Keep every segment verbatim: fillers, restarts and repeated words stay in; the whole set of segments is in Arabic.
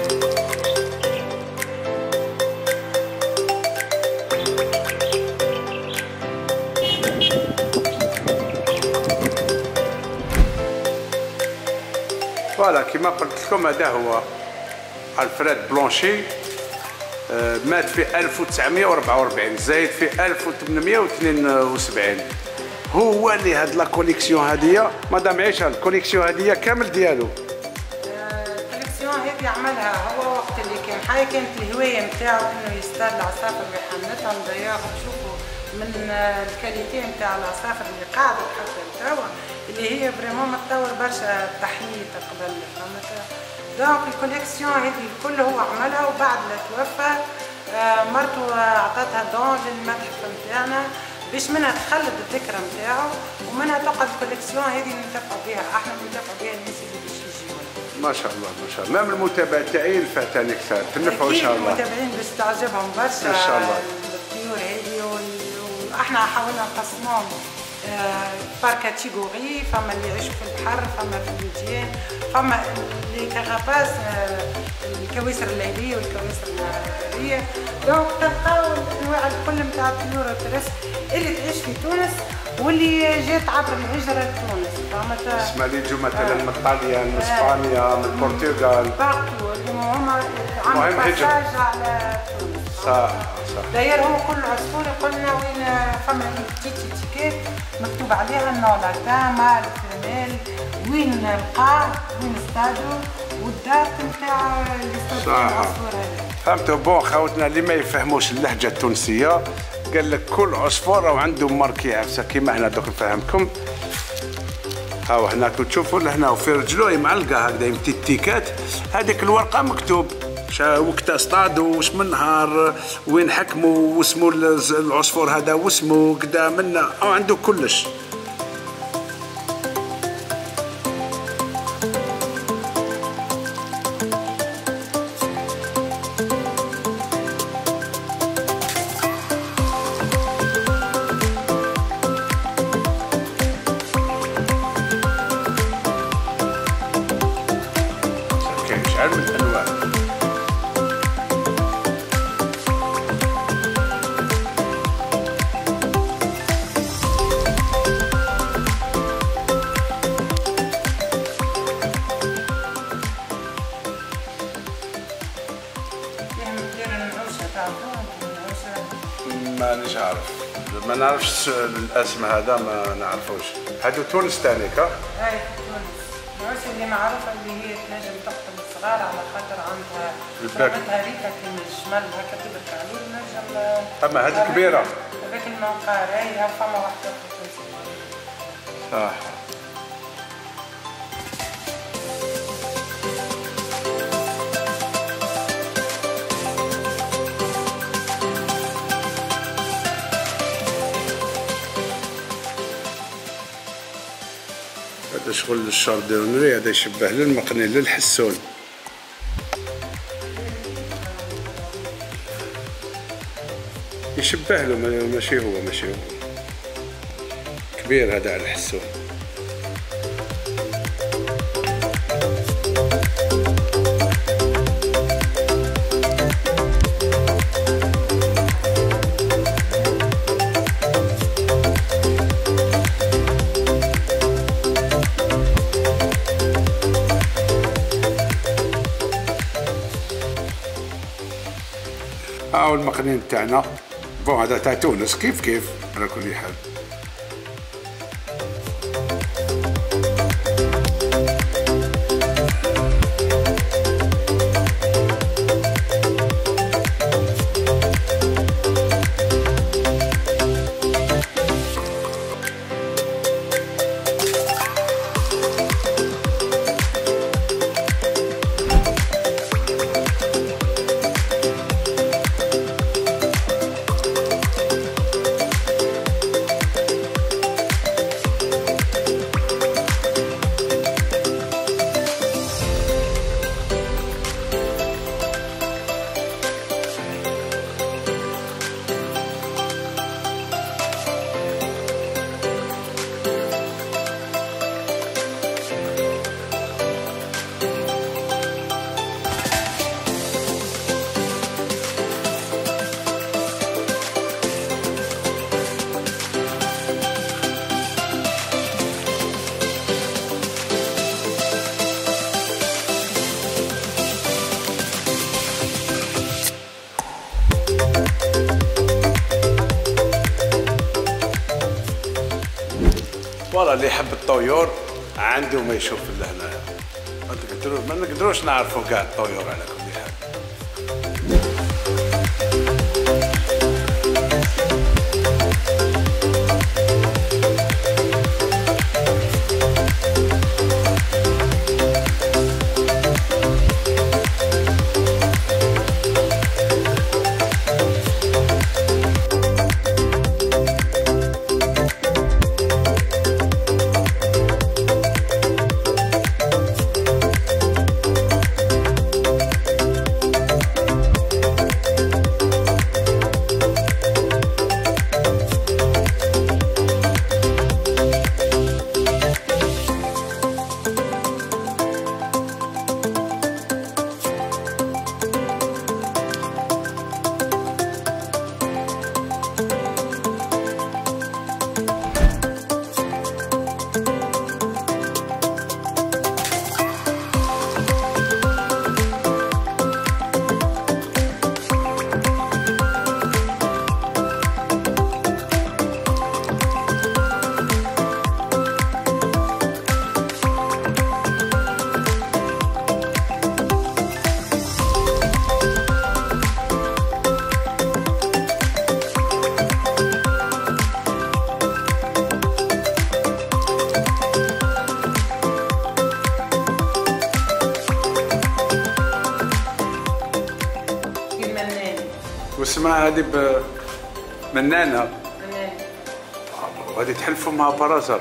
فوالا كما قلت لكم هذا هو الفريد بلونشي، مات في ألف وتسعمائة وأربعة وأربعين، زايد في ألف وثمانمائة واثنين وسبعين. هو اللي هاد لا كوليكسيون هادية مدام عيشة، الكوليكسيون هادية كامل ديالو. الكوليكسيون هذه عملها هو وقت اللي كان حي، كانت الهواية نتاعو انه يصطاد العصافر ويحنطهم. دايوغ نشوفوا من الكاليتي نتاع العصافر اللي قاعدة حتى توا اللي هي فريمون متطور برشا تحية قبل، فهمت؟ دونك الكوليكسيون هذه الكل هو عملها، وبعد ما توفى مرته عطاتها دون للمتحف نتاعنا باش منها تخلد الذكرى نتاعو، ومنها تقعد الكوليكسيون هذه ننتفعوا بها احنا، ننتفعوا بها الناس اللي باش يجيونا. ما شاء الله ما شاء الله، مام المتابعين فاتني كثار، تنفعوا ان شاء الله. المتابعين باش تعجبهم برشا ان شاء الله الطيور هذه، واحنا حاولنا نقسموهم بار كاتيجوري، فما اللي يعيشوا في البحر، فما في الوديان، فما اللي كغاباس الكواسر الليليه والكواسر النهاريه. دونك تلقاو الانواع الكل نتاع الطيور والترس اللي تعيش في تونس واللي جات عبر الهجره لتونس، فهمت؟ اسمها اللي يجوا مثلا من ايطاليا، من اسبانيا، من البرتغال، بارتو اللي هما عملوا باساج على تونس. صح صح. داير هو كل عصفور يقول لنا وين فما بتيت تيكيت مكتوب عليها النوع لاتان مال فيميل، وين القاع، وين اصطادوا، والدات نتاع اللي اصطادوا العصفور هذا. فهمتوا؟ بون خوتنا اللي ما يفهموش اللهجه التونسيه، قال لك كل عصفور راه عنده ماركي عفسه كيما هنا دوك نفهمكم. هاو هناك تشوفوا لهنا في رجلوه معلقه هكذا تيكات، هذيك الورقه مكتوب وقت اصطادوا، واش من نهار، وين حكموا، واسمو العصفور هذا واسمو كدا منا، او عنده كلش. كاين شحال من انواع. مانيش عارف، ما نعرفش الاسم هذا، ما نعرفوش. هادو تونس ثاني كا؟ اي في تونس، العوسه اللي معروفه اللي هي تنجم تقتل الصغار على خاطر عندها ريحتها ريحه كيما الجمل هكا تبرك عليه، نجم. اما هذه كبيره. هذاك المنقار اي فما واحده في تونس. صح. هذا شغل الشاردونري، هذا يشبه للمقني للحسون. يشبه له، ماشي هو ماشي هو كبير هذا على الحسون. هاو المقنين تاعنا، بون هذا تاع تونس كيف كيف على كل حال. فوالا اللي يحب الطيور عنده ما يشوف اللي هنايا. ما تقدروش ما نقدروش نعرفوا كاع الطيور على كل حال. واسمها هذه منانة. منانة. وهذه تحلفوا مع برازر.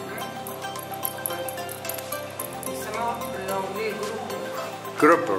يسموها بالانجلي جروبر.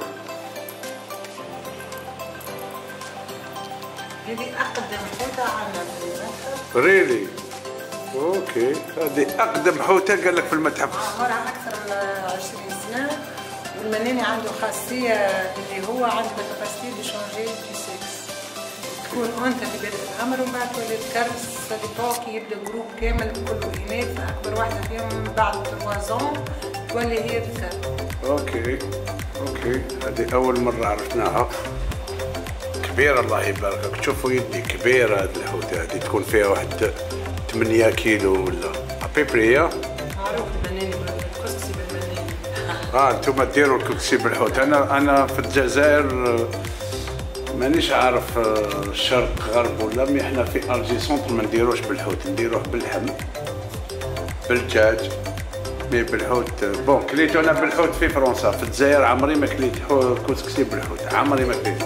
هذه أقدم حوتة عندنا في المتحف. ريلي؟ اوكي، هذه أقدم حوتة قال لك في المتحف. عمرها أكثر من عشرين سنة، والمناني عنده خاصية اللي هو عنده كاباسيتي دو شونجي دو سكس. تكون أنثى في بداية العمر ومن بعد تولد كرس ساديبوك يبدا جروب كامل كله إناث، أكبر واحدة فيهم بعد ثلاثة تولي هي ذكر. اوكي اوكي، هذه أول مرة عرفناها. كبيرة الله يباركك، تشوفوا يدي كبيرة هذه الحوتة، هذه تكون فيها واحد ثمانية كيلو ولا أبيبري. معروف المناني بالكسكسي بالمناني. اه انتم ديروا الكسكسي بالحوت. انا انا في الجزائر مانيش عارف الشرق غرب ولا، مي احنا في ارجي سونتر ما نديروش بالحوت، نديروه باللحم بالدجاج. مي بالحوت بون كليتو انا بالحوت في فرنسا، في الجزائر عمري ما كليت كسكسي بالحوت، عمري ما كليت.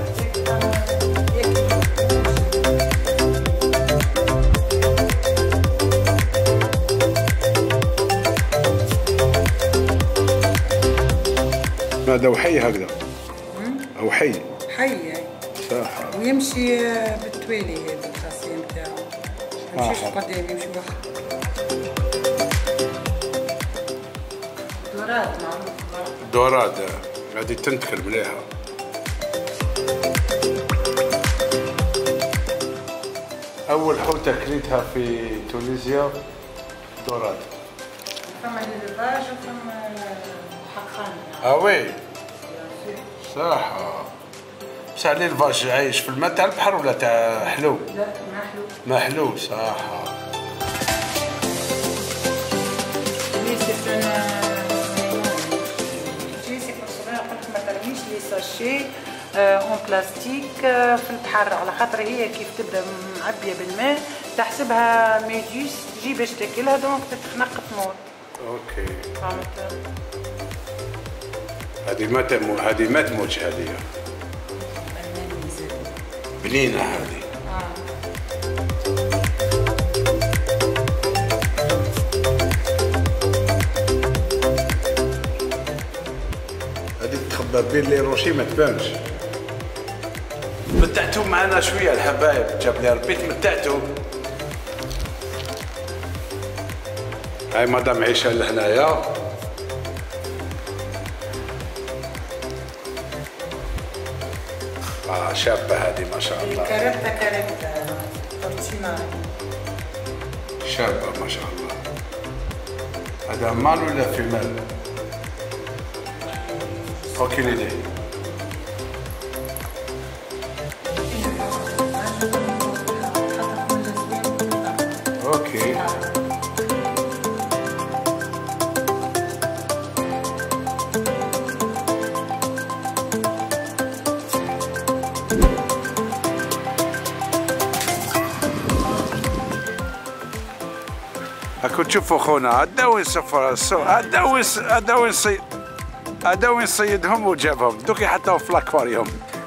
هذا وحي هكذا. او حي حي صح. ويمشي بالتوالي هذه الخاصية نتاعو، ما يمشيش قدام يمشي وقت. دورات معروف. دورات هذه تنتكل مليحة. أول حوتة كليتها في تونسيا دورات. فما ليليفاج وفما حقان. اه وي صح. بصح ليليفاج عايش في الماء تاع البحر ولا تاع حلو؟ لا محلو. محلو صح. لي ساشي اون بلاستيك في البحر، على خاطر هي كيف تبدا معبيه بالماء تحسبها ميدوس تجي باش تاكلها، دونك تتخنق تموت. اوكي فهمت. هذه ما تموت، هذه ما تموتش، هذه بنينه هذه. بين لي روشي ما تبانش. متعتوا معنا شويه الحبايب، جاب لي ربي تمتعتوا. هاي مدام عيشه لهنايا. اه شابه هذه ما شاء الله. كاريتا كاريتا كابتشينا. شابه ما شاء الله. هذا مال ولا فيمال؟ اوكي ليدي. اوكي تشوفوا خونا هذا وين سفر هذا وين هذا وين صيد هذا وين صيدهم وجابهم دوك يحطوهم في الاكواريوم.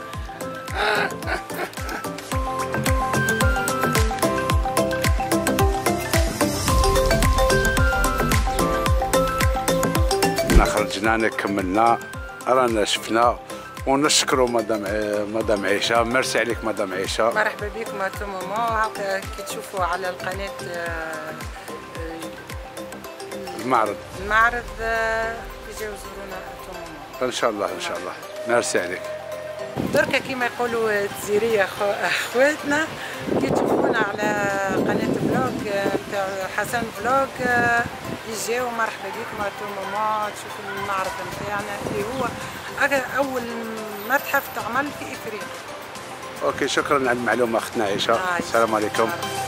احنا خرجنا كملنا رانا شفنا ونشكروا مدام مدام عيشه. ميرسي عليك مدام عيشه. مرحبا بكم ا تو مومون. كي تشوفوا على القناه المعرض المعرض تجيو زورونا ا تو مومون ان شاء الله ان شاء الله. ميرسي عليك. دركا كيما يقولوا تزيريه اخواتنا كي تشوفونا على قناه فلوج نتاع حسن فلوج يجيو مرحبا بكم ا تو مومون تشوفوا المعرض نتاعنا اللي هو اول متحف تعمل في افريقيا. اوكي شكرا على المعلومه اختنا عائشه. السلام عليكم.